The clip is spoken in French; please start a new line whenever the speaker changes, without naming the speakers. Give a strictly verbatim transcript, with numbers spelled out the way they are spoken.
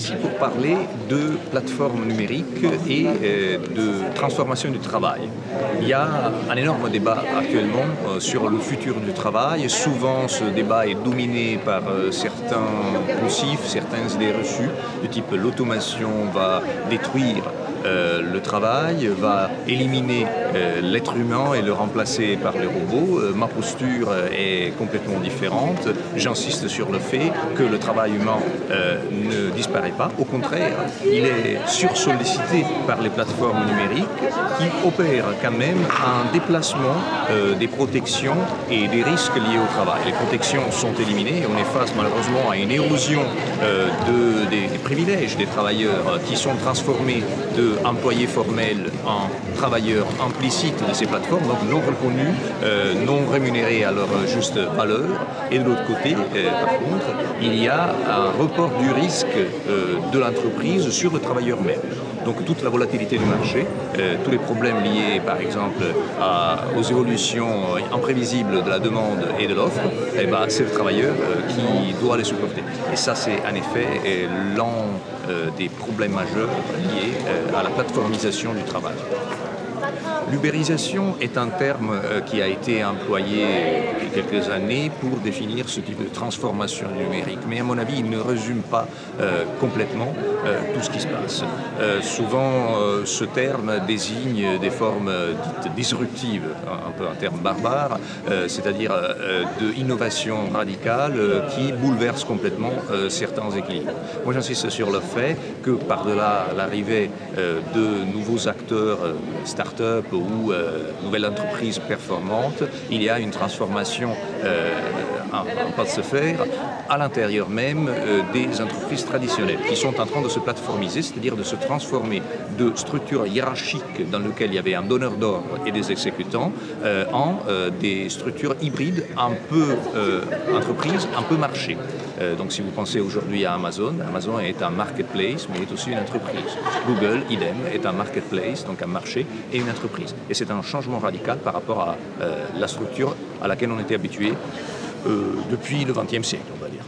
ici pour parler de plateformes numériques et euh, de transformation du travail. Il y a un énorme débat actuellement euh, sur le futur du travail. Souvent, ce débat est dominé par euh, certains poncifs, certaines idées reçues, du type l'automation va détruire Euh, le travail, va éliminer euh, l'être humain et le remplacer par les robots. Euh, ma posture euh, est complètement différente. J'insiste sur le fait que le travail humain euh, ne disparaît pas. Au contraire, il est sursollicité par les plateformes numériques qui opèrent quand même un déplacement euh, des protections et des risques liés au travail. Les protections sont éliminées et on est face malheureusement à une érosion euh, de, des, des privilèges des travailleurs euh, qui sont transformés de employés formels en travailleurs implicites de ces plateformes, donc non reconnus, euh, non rémunérés à leur juste valeur. Et de l'autre côté, euh, par contre, il y a un report du risque euh, de l'entreprise sur le travailleur même. Donc toute la volatilité du marché, euh, tous les problèmes liés par exemple à, aux évolutions imprévisibles de la demande et de l'offre, eh ben, c'est le travailleur euh, qui doit les supporter. Et ça c'est en effet euh, l'un euh, des problèmes majeurs liés euh, à la plateformisation du travail. L'ubérisation est un terme euh, qui a été employé depuis quelques années pour définir ce type de transformation numérique. Mais à mon avis, il ne résume pas euh, complètement euh, tout ce qui se passe. Euh, souvent, euh, ce terme désigne des formes euh, dites disruptives, un peu un terme barbare, euh, c'est-à-dire euh, de innovation radicale euh, qui bouleverse complètement euh, certains équilibres. Moi, j'insiste sur le fait que par-delà l'arrivée euh, de nouveaux acteurs, euh, start-up ou euh, nouvelles entreprises performantes, il y a une transformation euh, en, en pas de se faire à l'intérieur même euh, des entreprises traditionnelles qui sont en train de se plateformiser, c'est-à-dire de se transformer de structures hiérarchiques dans lesquelles il y avait un donneur d'ordre et des exécutants euh, en euh, des structures hybrides un peu euh, entreprises, un peu marché. Euh, donc si vous pensez aujourd'hui à Amazon, Amazon est un marketplace mais est aussi une entreprise. Google, idem, est un marketplace, donc un marché et une entreprise. Et c'est un changement radical par rapport à euh, la structure à laquelle on était habitué euh, depuis le vingtième siècle, on va dire.